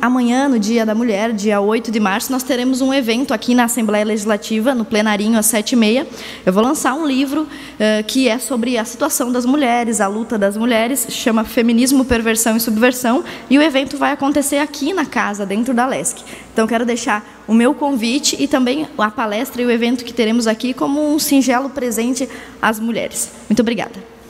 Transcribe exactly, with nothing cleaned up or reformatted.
amanhã, no Dia da Mulher, dia oito de março, nós teremos um evento aqui na Assembleia Legislativa, no plenarinho, às sete e meia. Eu vou lançar um livro uh, que é sobre a situação das mulheres, a luta das mulheres, chama Feminismo, Perversão e Subversão, e o evento vai acontecer aqui na casa, dentro da Lesc. Então, quero deixar o meu convite e também a palestra e o evento que teremos aqui como um singelo presente às mulheres. Muito obrigada.